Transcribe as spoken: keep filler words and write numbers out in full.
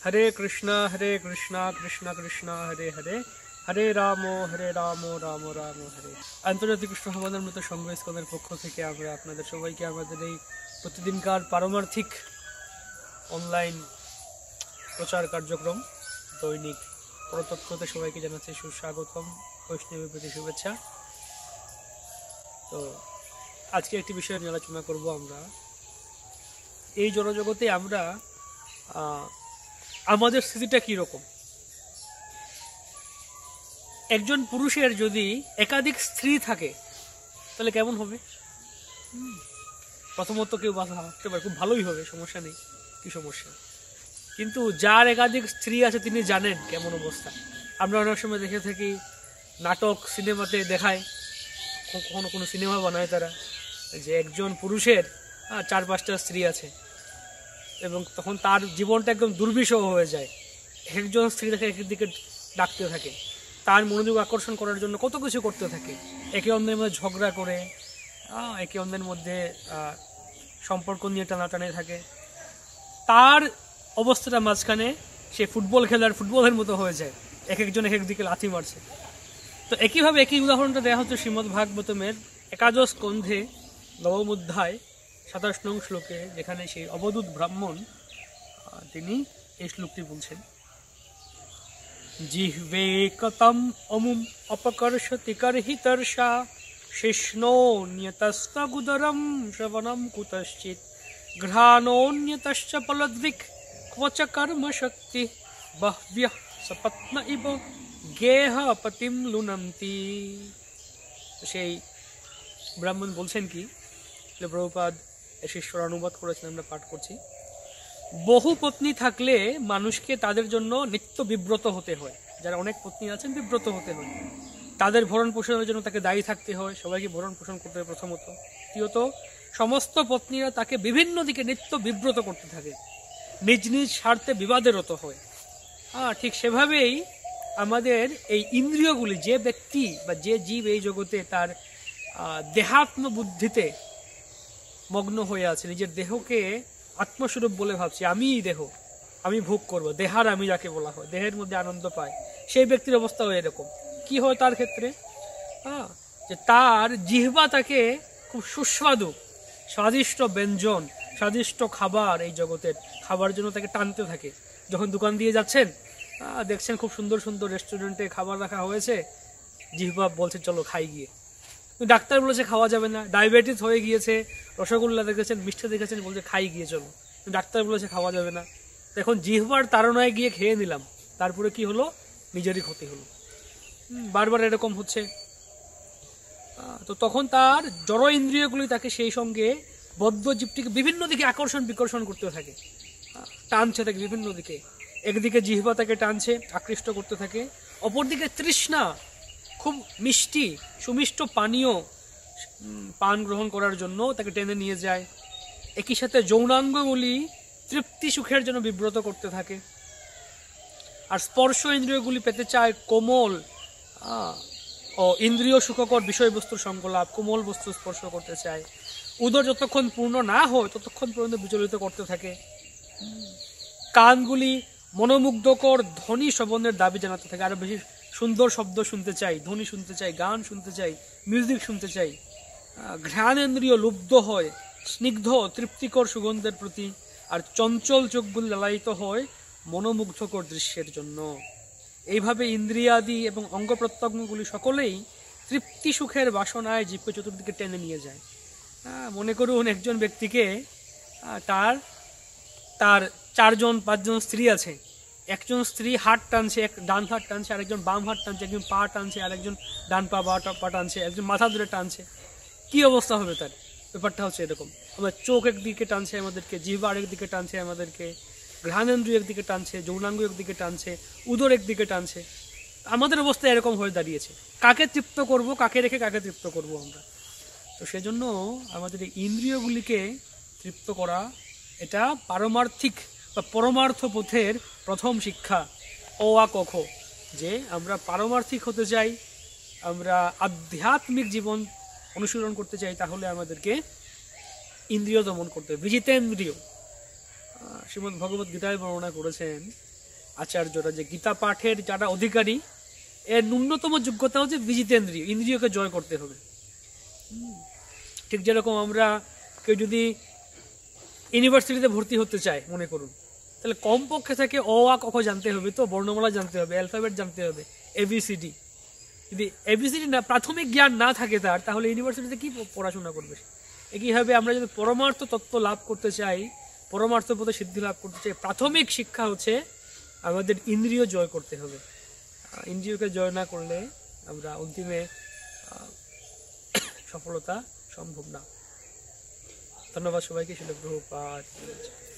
हरे कृष्णा हरे कृष्णा कृष्णा कृष्णा हरे हरे हरे राम हरे राम राम राम हरे। আন্তর্জাতিক কৃষ্ণ সমাজের মতো সংঘ ইসকনের পক্ষ থেকে আমরা আপনাদের সবাইকে আমাদের এই প্রতিদিনকার পারমার্থিক অনলাইন প্রচার কার্যক্রম দৈনিক প্রত্যক্ষতে সবাইকে জানাচ্ছি সুস্বাগতম, বৈষ্ণবের প্রতি শুভেচ্ছা। তো আজকে একটি বিষয় নিয়ে আলোচনা করব। আমরা এই জনজগতে আমরা আমাদের স্থিতিটা কি রকম। একজন পুরুষের যদি একাধিক স্ত্রী থাকে তাহলে কেমন হবে? প্রথমত কেউ ভাবতে পারে খুব ভালোই হবে, সমস্যা নেই, কি সমস্যা। কিন্তু যার একাধিক স্ত্রী আছে তিনি জানেন কেমন অবস্থা। আমরা অনেক সময় দেখে থাকি, নাটক সিনেমাতে দেখায়, কখনো কোনো সিনেমা বানায় তারা, যে একজন পুরুষের চার পাঁচটা স্ত্রী আছে এবং তখন তার জীবনটা একদম দুর্বিষহ হয়ে যায়। একজন স্ত্রী তাকে একদিকে ডাকতে থাকে, তার মনোযোগ আকর্ষণ করার জন্য কত কিছু করতে থাকে, একে অন্যের মধ্যে ঝগড়া করে, একে অন্যের মধ্যে সম্পর্ক নিয়ে টানাটানি থাকে। তার অবস্থাটা মাঝখানে সে ফুটবল খেলার ফুটবলের মতো হয়ে যায়, এক একজন এক একদিকে লাথি মারছে। তো একইভাবে একই উদাহরণটা দেওয়া হচ্ছে শ্রীমদ্ ভাগবতমের একাদশ স্কন্ধে নবম অধ্যায় সাতাশ নং শ্লোকে, যেখানে সেই অবধূত ব্রাহ্মণ তিনি এই শ্লোকটি বলছেন, জিহ্বে কতম অমুম অপকর্ষতি কর্হিতর্ষা শিষ্ণোন্যতস্তগুদরম শ্রবণম কুতশ্চিৎ ঘ্রাণোন্যতশ্চ ফলদ্ভিক ক্বচ কর্মশক্তি বহ্ব্যঃ সপত্ন ইব গেহ পতিম লুনন্তি। সেই ব্রাহ্মণ বলছেন কি, প্রভুপাদ শিষ্যর অনুবাদ করেছেন, আমরা পাঠ করছি। বহু পত্নী থাকলে মানুষকে তাদের জন্য নিত্য বিব্রত হতে হয়। যারা অনেক পত্নী আছেন বিব্রত হতে হয়, তাদের ভরণ পোষণের জন্য তাকে দায়ী থাকতে হয়, সবাইকে ভরণ পোষণ করতে হয় প্রথমত। দ্বিতীয়ত সমস্ত পত্নীরা তাকে বিভিন্ন দিকে নিত্য বিব্রত করতে থাকে, নিজ নিজ স্বার্থে বিবাদেরত হয়। হ্যাঁ, ঠিক সেভাবেই আমাদের এই ইন্দ্রিয়গুলি, যে ব্যক্তি বা যে জীব এই জগতে তার দেহাত্ম বুদ্ধিতে মগ্ন হয়ে আছে, নিজের দেহকে আত্মস্বরূপ বলে ভাবছি, আমিই দেহ, আমি ভোগ করব, দেহার আমি যাকে বলা হয়, দেহের মধ্যে আনন্দ পায়, সেই ব্যক্তির অবস্থা হয় এরকম। কি হয় তার ক্ষেত্রে? হ্যাঁ, যে তার জিহ্বা তাকে খুব সুস্বাদু স্বাদিষ্ট ব্যঞ্জন, স্বাদিষ্ট খাবার, এই জগতের খাবার জন্য তাকে টানতে থাকে। যখন দোকান দিয়ে যাচ্ছেন, দেখছেন খুব সুন্দর সুন্দর রেস্টুরেন্টে খাবার রাখা হয়েছে, জিহ্বা বলছে চলো খাই গিয়ে। ডাক্তার বলেছে খাওয়া যাবে না, ডায়াবেটিস হয়ে গিয়েছে, রসগোল্লা দেখেছেন, মিষ্টি দেখেছেন, বলছে খাই গিয়ে চলো, ডাক্তার বলেছে খাওয়া যাবে না। এখন জিহ্বার তাড়নায় গিয়ে খেয়ে নিলাম, তারপরে কি হলো? নিজেরই ক্ষতি হলো। বারবার এরকম হচ্ছে। তো তখন তার জড় ইন্দ্রিয়গুলি তাকে সেই সঙ্গে বদ্ধ জীবটিকে বিভিন্ন দিকে আকর্ষণ বিকর্ষণ করতে থাকে, টানছে তাকে বিভিন্ন দিকে। একদিকে জিহ্বা তাকে টানছে, আকৃষ্ট করতে থাকে, অপরদিকে তৃষ্ণা, খুব মিষ্টি সুমিষ্ট পানীয় পান গ্রহণ করার জন্য তাকে টেনে নিয়ে যায়। একই সাথে যৌনাঙ্গগুলি তৃপ্তি সুখের জন্য বিব্রত করতে থাকে, আর স্পর্শ ইন্দ্রিয়গুলি পেতে চায় কোমল ও ইন্দ্রিয় সুখকর বিষয়বস্তুর সংকলাপ, কোমল বস্তু স্পর্শ করতে চায়। উদর যতক্ষণ পূর্ণ না হয় ততক্ষণ পর্যন্ত বিচলিত করতে থাকে। কানগুলি মনোমুগ্ধকর ধ্বনি শ্রবণের দাবি জানাতে থাকে, আরো বেশি সুন্দর শব্দ শুনতে চাই, ধ্বনি শুনতে চাই, গান শুনতে চাই, মিউজিক শুনতে চাই। ঘ্রাণেন্দ্রিয় লুব্ধ হয় স্নিগ্ধ তৃপ্তিকর সুগন্ধের প্রতি, আর চঞ্চল চোখগুলি লালায়িত হয় মনোমুগ্ধকর দৃশ্যের জন্য। এইভাবে ইন্দ্রিয়াদি এবং অঙ্গ প্রত্যঙ্গগুলি সকলেই তৃপ্তি সুখের বাসনায় জীবকে চতুর্দিকে টেনে নিয়ে যায়। মনে করুন একজন ব্যক্তিকে তার তার চারজন পাঁচজন স্ত্রী আছে, একজন স্ত্রী হাত টানছে, এক ডান হাত টানছে, আরেকজন বাম হাত টানছে, একজন পা টানছে, আরেকজন ডান পা বা পা টানছে, একজন মাথা ধরে টানছে। কি অবস্থা হবে তার? ব্যাপারটা হচ্ছে এরকম। আমার চোখ একদিকে টানছে আমাদেরকে, জিহ্বা আরেক দিকে টানছে আমাদেরকে, ঘ্রাণেন্দ্রিয় একদিকে টানছে, যৌনাঙ্গ একদিকে টানছে, উদর একদিকে টানছে। আমাদের অবস্থা এরকম হয়ে দাঁড়িয়েছে। কাকে তৃপ্ত করব, কাকে রেখে কাকে তৃপ্ত করব আমরা? তো সেজন্য আমাদের এই ইন্দ্রিয়গুলিকে তৃপ্ত করা, এটা পারমার্থিক বা পরমার্থ পথের প্রথম শিক্ষা, অ আ ক খ। যে আমরা পারমার্থিক হতে চাই, আমরা আধ্যাত্মিক জীবন অনুশীলন করতে চাই, তাহলে আমাদেরকে ইন্দ্রিয় দমন করতে হবে, বিজিতেন্দ্রিয়। শ্রীমদ্ ভগবত গীতায় বর্ণনা করেছেন আচার্যরা যে গীতা পাঠের যারা অধিকারী, এর ন্যূনতম যোগ্যতা হচ্ছে বিজিতেন্দ্রিয়, ইন্দ্রিয়কে জয় করতে হবে। ঠিক যেরকম আমরা কেউ যদি ইউনিভার্সিটিতে ভর্তি হতে চায় মনে করুন, তাহলে কমপক্ষে থেকে অ আ ক খ জানতে হবে, তো বর্ণমালা জানতে হবে, অ্যালফাবেট জানতে হবে, এবিসিডি। যদি এবিসিডি না, প্রাথমিক জ্ঞান না থাকে তার, তাহলে ইউনিভার্সিটিতে কি পড়াশোনা করবে? একইভাবে আমরা যদি পরমার্থ তত্ত্ব লাভ করতে চাই, পরমার্থ পথে সিদ্ধি লাভ করতে চাই, প্রাথমিক শিক্ষা হচ্ছে আমাদের ইন্দ্রিয় জয় করতে হবে। ইন্দ্রিয়কে জয় না করলে আমরা অন্তিমে সফলতা সম্ভব না। ধন্যবাদ সবাইকে। শিল প্রভুপাদ।